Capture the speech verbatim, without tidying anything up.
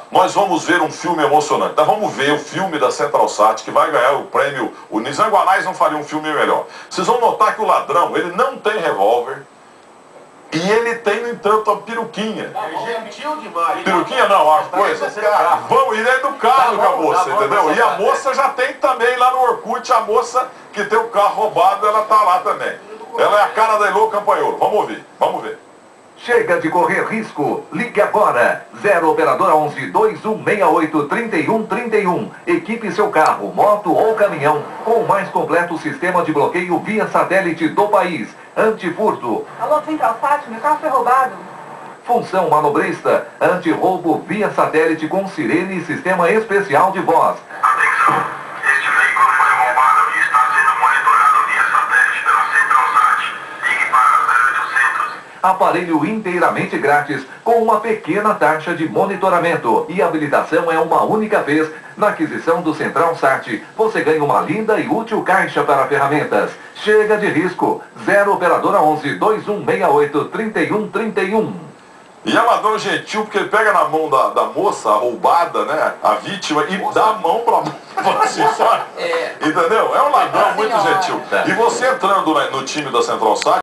nós vamos ver um filme emocionante. Nós vamos ver o filme da Central Sat, que vai ganhar o prêmio. O Nizam Guanais não faria um filme melhor. Vocês vão notar que o ladrão, ele não tem revólver. E ele tem, no entanto, a peruquinha. É gentil demais. Peruquinha não, a coisa. Vamos, ele é do carro com a moça, entendeu? E a moça já tem também lá no Orkut, a moça que tem o carro roubado, ela tá lá também. Ela é a cara da Elô Campanholo. Vamos ouvir, vamos ver. Chega de correr risco. Ligue agora. zero operadora onze, dois um seis oito, três um três um. Equipe seu carro, moto ou caminhão com o mais completo sistema de bloqueio via satélite do país. Antifurto. Alô, Central Sat, meu carro foi roubado. Função manobrista. Antirroubo via satélite com sirene e sistema especial de voz. Atenção. Este veículo foi roubado e está sendo monitorado via satélite pela Central Sat. Ligue para zero oitocentos. Aparelho inteiramente grátis, com uma pequena taxa de monitoramento. E habilitação é uma única vez. Na aquisição do Central Sat, você ganha uma linda e útil caixa para ferramentas. Chega de risco. zero operadora onze, dois um seis oito, três um três um. E é ladrão gentil, porque ele pega na mão da, da moça roubada, né, a vítima, e dá a mão pra moça assim, sabe? É. Entendeu? É um ladrão muito gentil. E você entrando no time da Central Sat,